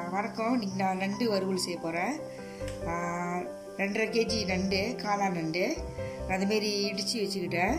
வணக்கம். இன்றைக்கி நான் நண்டு வறுவல் செய்ய போகிறேன். 2.5 kg நண்டு, காளான் நண்டு அதுமாரி இடித்து வச்சுக்கிட்டேன்.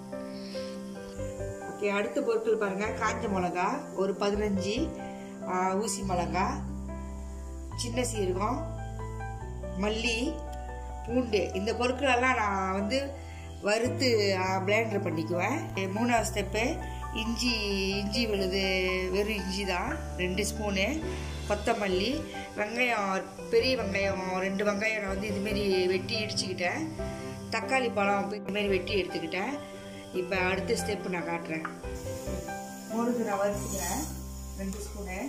ஓகே, அடுத்த பொருட்கள் பாருங்கள். காஞ்ச மிளகா ஒரு 15, ஊசி மிளகா, சின்ன சீரகம், மல்லி, பூண்டு. இந்த பொருட்களெல்லாம் நான் வறுத்து பிளெண்டர் பண்ணிக்குவேன். 3வது ஸ்டெப்பு இஞ்சி விழுது, வெறும் இஞ்சி தான் 2 ஸ்பூனு, கொத்தமல்லி, வெங்காயம், பெரிய வெங்காயம் 2 வெங்காயம் நான் இதுமாரி வெட்டி இடிச்சுக்கிட்டேன். தக்காளி பழம் இதுமாரி வெட்டி எடுத்துக்கிட்டேன். இப்போ அடுத்த ஸ்டெப்பு நான் காட்டுறேன். முருகு நான் வறுத்துக்கிறேன் 2 ஸ்பூனு.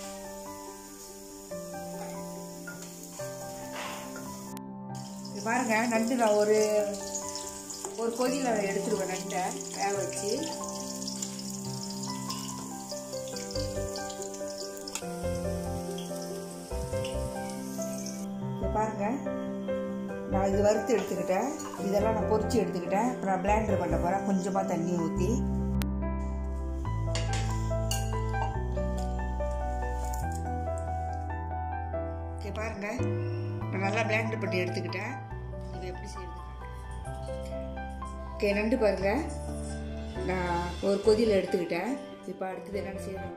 பாருங்க, நண்டு நான் ஒரு கொதியில் எடுத்துருவேன். நண்டை வேக வச்சு பாருங்க, நான் இது வறுத்து எடுத்துக்கிட்டேன். இதெல்லாம் நான் பொரிச்சு எடுத்துக்கிட்டேன். இப்போ நான் பிளெண்டர் பண்ண போகிறேன். கொஞ்சமாக தண்ணி ஊற்றி பாருங்க, நான் நல்லா பிளெண்டர் பண்ணி எடுத்துக்கிட்டேன். இது எப்படி செய்யுது? ஓகே, நண்டு பாருங்க, நான் ஒரு கொதியில் எடுத்துக்கிட்டேன். இப்போ அடுத்தது என்னென்னு செய்யணும்?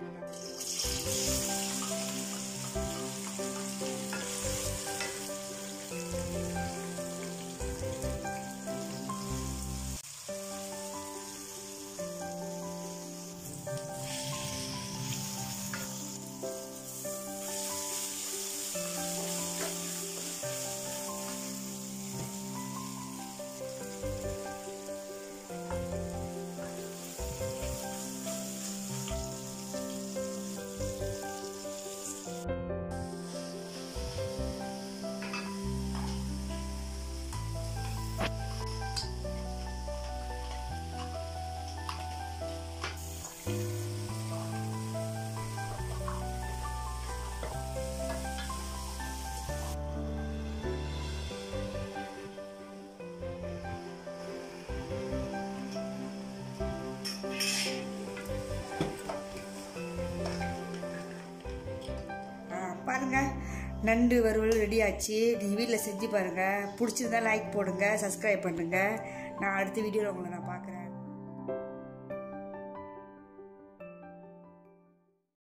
பாருங்க, நண்டு வறுவல் ரெடி ஆச்சு. நீங்கள் வீட்டில் செஞ்சு பாருங்கள். பிடிச்சிருந்தா லைக் போடுங்க, சப்ஸ்கிரைப் பண்ணுங்கள். நான் அடுத்த வீடியோவில் உங்களை நான்